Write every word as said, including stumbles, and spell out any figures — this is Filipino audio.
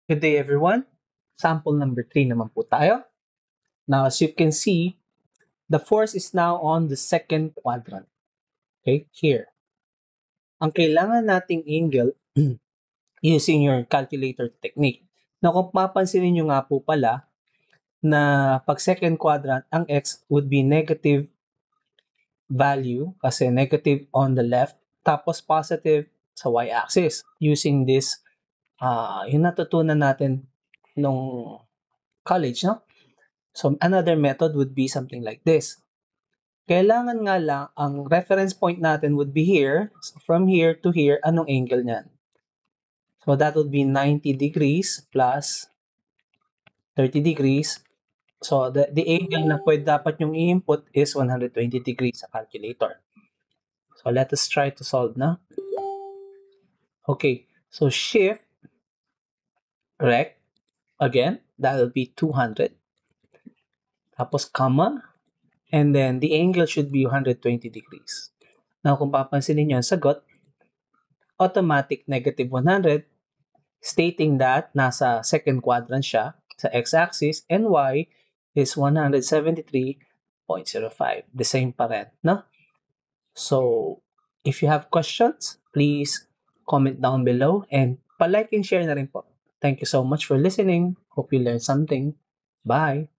Good day, everyone. Sample number three naman po tayo. Now, as you can see, the force is now on the second quadrant. Okay, here. Ang kailangan nating angle using your calculator technique. Now, kung mapansinin nyo nga po pala na pag second quadrant, ang x would be negative value kasi negative on the left, tapos positive sa y-axis using this, uh, yung natutunan natin nung college, no? So, another method would be something like this. Kailangan nga lang, ang reference point natin would be here. So, from here to here, anong angle niyan? So, that would be ninety degrees plus thirty degrees. So, the, the angle na pwede dapat yung i-input is one hundred twenty degrees sa calculator. So, let us try to solve na. Okay, so shift rect, again, that will be two hundred. Tapos, comma, and then the angle should be one hundred twenty degrees. Now, kung papansinin nyo ang sagot, automatic negative one hundred, stating that nasa second quadrant siya sa x-axis, and y is one hundred seventy-three point zero five. The same pa rin, no? So, if you have questions, please comment down below and pa-like and share na rin po. Thank you so much for listening. Hope you learned something. Bye!